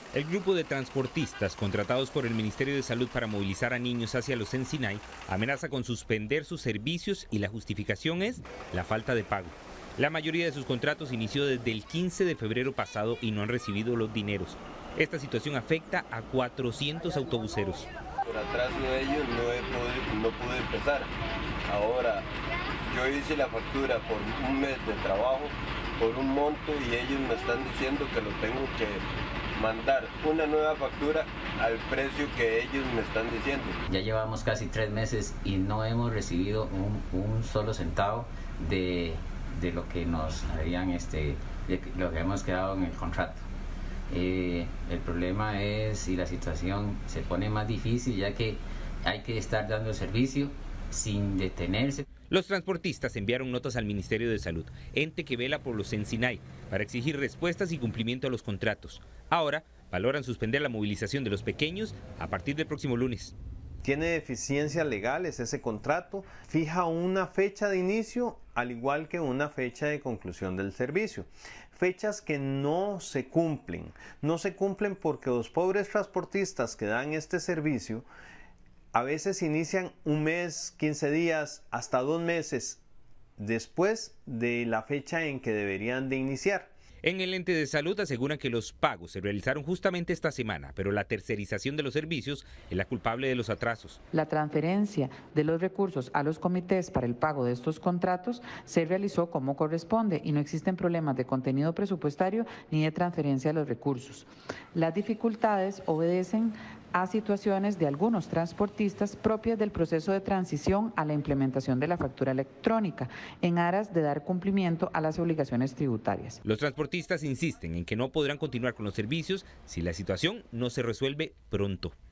El grupo de transportistas contratados por el Ministerio de Salud para movilizar a niños hacia los Encinay amenaza con suspender sus servicios y la justificación es la falta de pago. La mayoría de sus contratos inició desde el 15 de febrero pasado y no han recibido los dineros. Esta situación afecta a 400 autobuseros. Por atraso de ellos no pude empezar. Ahora yo hice la factura por un mes de trabajo, por un monto, y ellos me están diciendo que lo tengo que mandar una nueva factura al precio que ellos me están diciendo. Ya llevamos casi 3 meses y no hemos recibido un solo centavo de lo que nos habían de lo que hemos quedado en el contrato. El problema es, y la situación se pone más difícil, ya que hay que estar dando el servicio sin detenerse. Los transportistas enviaron notas al Ministerio de Salud, ente que vela por los Encinay, para exigir respuestas y cumplimiento a los contratos. Ahora valoran suspender la movilización de los pequeños a partir del próximo lunes. Tiene deficiencias legales ese contrato, fija una fecha de inicio al igual que una fecha de conclusión del servicio. Fechas que no se cumplen porque los pobres transportistas que dan este servicio a veces inician un mes, 15 días, hasta 2 meses después de la fecha en que deberían de iniciar. En el ente de salud aseguran que los pagos se realizaron justamente esta semana, pero la tercerización de los servicios es la culpable de los atrasos. La transferencia de los recursos a los comités para el pago de estos contratos se realizó como corresponde y no existen problemas de contenido presupuestario ni de transferencia de los recursos. Las dificultades obedecen a situaciones de algunos transportistas propias del proceso de transición a la implementación de la factura electrónica, en aras de dar cumplimiento a las obligaciones tributarias. Los transportistas insisten en que no podrán continuar con los servicios si la situación no se resuelve pronto.